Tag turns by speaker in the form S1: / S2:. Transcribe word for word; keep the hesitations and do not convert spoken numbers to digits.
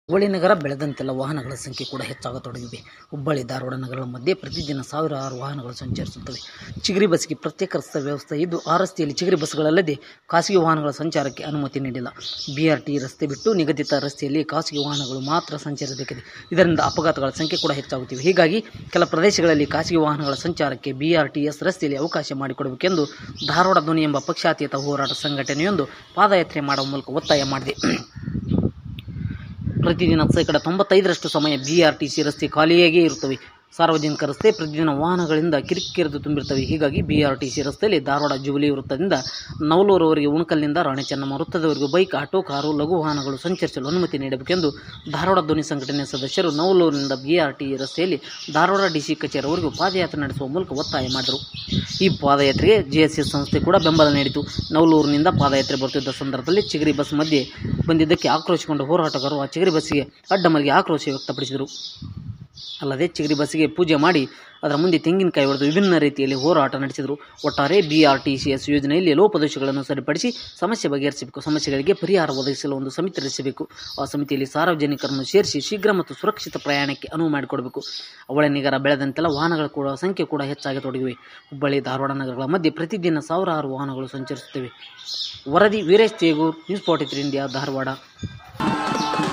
S1: ಹುಬ್ಬಳ್ಳಿ ನಗರ ಬೆಳೆದಂತೆಲ್ಲ ವಾಹನಗಳ ಸಂಖ್ಯೆ ಕೂಡ ಹೆಚ್ಚಾಗತೊಡಗಿವೆ. ಹುಬ್ಬಳ್ಳಿ ಧಾರವಾಡ ನಗರಗಳ ಮಧ್ಯೆ ಪ್ರತಿದಿನ ಸಾವಿರಾರು ವಾಹನಗಳು ಸಂಚರಿಸುತ್ತವೆ. ಚಿಗರಿ ಬಸ್ಗೆ ಪ್ರತ್ಯೇಕ ರಸ್ತೆ ವ್ಯವಸ್ಥೆ ಇದ್ದು, ಆ ರಸ್ತೆಯಲ್ಲಿ ಚಿಗರಿ ಬಸ್ಗಳಲ್ಲದೆ ಖಾಸಗಿ ವಾಹನಗಳ ಸಂಚಾರಕ್ಕೆ ಅನುಮತಿ ನೀಡಿಲ್ಲ. ಬಿಆರ್ಟಿ ರಸ್ತೆ ಬಿಟ್ಟು ನಿಗದಿತ ರಸ್ತೆಯಲ್ಲಿ ಖಾಸಗಿ ವಾಹನಗಳು ಮಾತ್ರ ಸಂಚರಿಸಬೇಕಿದೆ. ಇದರಿಂದ ಅಪಘಾತಗಳ ಸಂಖ್ಯೆ ಕೂಡ ಹೆಚ್ಚಾಗುತ್ತಿವೆ. ಹೀಗಾಗಿ ಕೆಲ ಪ್ರದೇಶಗಳಲ್ಲಿ ಖಾಸಗಿ ವಾಹನಗಳ ಸಂಚಾರಕ್ಕೆ ಬಿಆರ್ಟಿಎಸ್ ರಸ್ತೆಯಲ್ಲಿ ಅವಕಾಶ ಮಾಡಿಕೊಡಬೇಕೆಂದು ಧಾರವಾಡ ಧ್ವನಿ ಎಂಬ ಪಕ್ಷಾತೀತ ಹೋರಾಟ ಸಂಘಟನೆಯೊಂದು ಪಾದಯಾತ್ರೆ ಮಾಡುವ ಮೂಲಕ ಒತ್ತಾಯ ಮಾಡಿದೆ. ಪ್ರತಿದಿನ ಶೇಕಡ ತೊಂಬತ್ತೈದರಷ್ಟು ಸಮಯ ಬಿಆರ್ಟಿಸಿ ರಸ್ತೆ ಖಾಲಿಯಾಗಿಯೇ ಇರುತ್ತವೆ. ಸಾರ್ವಜನಿಕ ರಸ್ತೆ ಪ್ರತಿದಿನ ವಾಹನಗಳಿಂದ ಕಿರಿಕಿರಿದು ತುಂಬಿರುತ್ತವೆ. ಹೀಗಾಗಿ ಬಿಆರ್ಟಿಸಿ ರಸ್ತೆಯಲ್ಲಿ ಧಾರವಾಡ ಜುಬಿಲಿ ವೃತ್ತದಿಂದ ನವಲೂರುವರೆಗೆ, ಉಣಕಲ್ನಿಂದ ರಾಣಿ ಚೆನ್ನಮ್ಮ ವೃತ್ತದವರೆಗೂ ಬೈಕ್, ಆಟೋ, ಕಾರು, ಲಘು ವಾಹನಗಳು ಸಂಚರಿಸಲು ಅನುಮತಿ ನೀಡಬೇಕೆಂದು ಧಾರವಾಡ ಧ್ವನಿ ಸಂಘಟನೆಯ ಸದಸ್ಯರು ನವಲೂರಿನಿಂದ ಬಿಆರ್ಟಿ ರಸ್ತೆಯಲ್ಲಿ ಧಾರವಾಡ ಡಿಸಿ ಕಚೇರಿವರೆಗೂ ಪಾದಯಾತ್ರೆ ನಡೆಸುವ ಮೂಲಕ ಒತ್ತಾಯ ಮಾಡಿದರು. ಈ ಪಾದಯಾತ್ರೆಗೆ ಜೆಎಸ್ಎಸ್ ಸಂಸ್ಥೆ ಕೂಡ ಬೆಂಬಲ ನೀಡಿತು. ನವಲೂರಿನಿಂದ ಪಾದಯಾತ್ರೆ ಬರುತ್ತಿದ್ದ ಸಂದರ್ಭದಲ್ಲಿ ಚಿಗರಿ ಬಸ್ ಮಧ್ಯೆ ಬಂದಿದ್ದಕ್ಕೆ ಆಕ್ರೋಶಗೊಂಡ ಹೋರಾಟಗಾರರು ಆ ಚಿಗರಿ ಬಸ್ಸಿಗೆ ಅಡ್ಡ ಮಲಗಿ ಆಕ್ರೋಶ ವ್ಯಕ್ತಪಡಿಸಿದರು. ಅಲ್ಲದೆ ಚಿಗರಿ ಬಸ್ಸಿಗೆ ಪೂಜೆ ಮಾಡಿ ಅದರ ಮುಂದೆ ತೆಂಗಿನಕಾಯಿ ಹೊಡೆದು ವಿಭಿನ್ನ ರೀತಿಯಲ್ಲಿ ಹೋರಾಟ ನಡೆಸಿದರು. ಒಟ್ಟಾರೆ ಬಿಆರ್ಟಿಸಿಎಸ್ ಯೋಜನೆಯಲ್ಲಿ ಲೋಪದೋಷಗಳನ್ನು ಸರಿಪಡಿಸಿ ಸಮಸ್ಯೆ ಬಗೆಹರಿಸಬೇಕು. ಸಮಸ್ಯೆಗಳಿಗೆ ಪರಿಹಾರ ಒದಗಿಸಲು ಒಂದು ಸಮಿತಿ ರಚಿಸಬೇಕು. ಆ ಸಮಿತಿಯಲ್ಲಿ ಸಾರ್ವಜನಿಕರನ್ನು ಸೇರಿಸಿ ಶೀಘ್ರ ಮತ್ತು ಸುರಕ್ಷಿತ ಪ್ರಯಾಣಕ್ಕೆ ಅನುವು ಮಾಡಿಕೊಡಬೇಕು. ಹುಬ್ಬಳ್ಳಿ ನಗರ ಬೆಳೆದಂತೆಲ್ಲ ವಾಹನಗಳ ಕೂಡ ಸಂಖ್ಯೆ ಕೂಡ ಹೆಚ್ಚಾಗತೊಡಗಿವೆ. ಹುಬ್ಬಳ್ಳಿ ಧಾರವಾಡ ನಗರಗಳ ಮಧ್ಯೆ ಪ್ರತಿದಿನ ಸಾವಿರಾರು ವಾಹನಗಳು ಸಂಚರಿಸುತ್ತವೆ. ವರದಿ Veeresh Tegur, news forty three India, Dharwad.